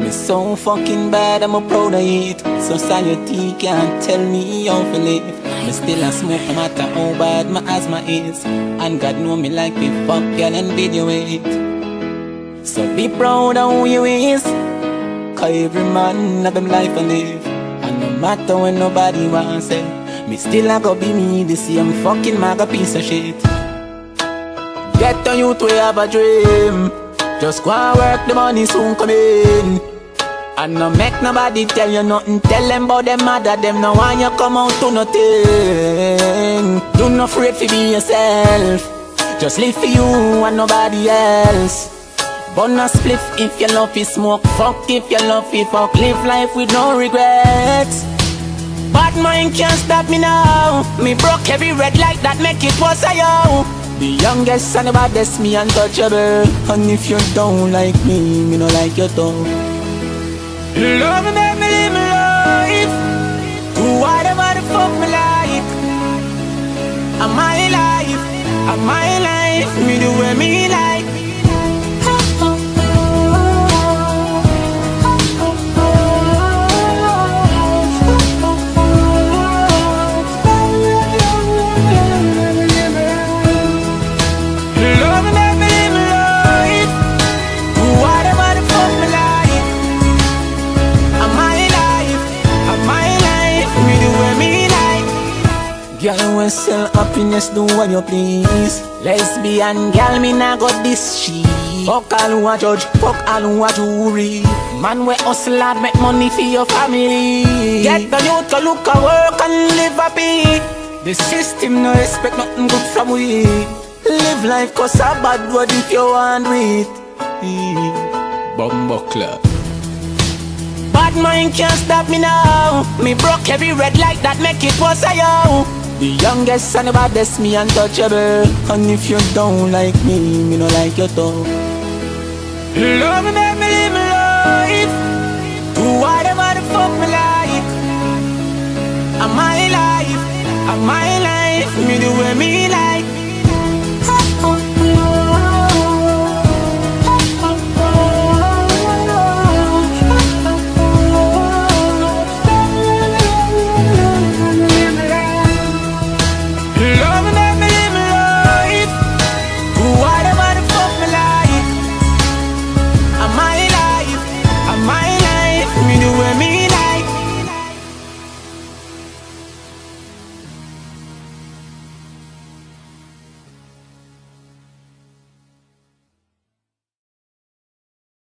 Me so fucking bad, I'm a proud of it. Society can't tell me how to live. Me still a smoke no matter how bad my asthma is. And God know me like me fuck girl and video it. So be proud of who you is, cause every man have them life to live. And no matter when nobody wants it, me still a go be me, the same fucking maga piece of shit. Get on youth, we have a dream. Just go and work, the money soon come in. And no make nobody tell you nothing. Tell them about them mother, them no want you come out to nothing. Do not afraid to be yourself. Just live for you and nobody else. Bonus spliff if you love to smoke. Fuck if you love to fuck. Live life with no regrets. Bad mind can't stop me now. Me broke every red light that make it was a yo. The youngest and the baddest, me untouchable. And if you don't like me, me no like you too. Love me, make me live my life. Do whatever the fuck me like. I'm my life, I'm my life. Me do what me like. Girl, we sell happiness, do what you please. Lesbian girl, me nah got this shit. Fuck all who a judge, fuck all who a jury. Man, we hustle hard, make money for your family. Get the youth to look at work and live happy. The system no expect nothing good from we. Live life cause a bad word if you want it. Bumbuckler. Bad mind can't stop me now. Me broke every red light that make it was a yo. The youngest and the baddest, me untouchable. And if you don't like me, me no like you too. Love me, make me live my life. Do whatever the fuck me like. I'm my life, I'm my life. Me do what me like.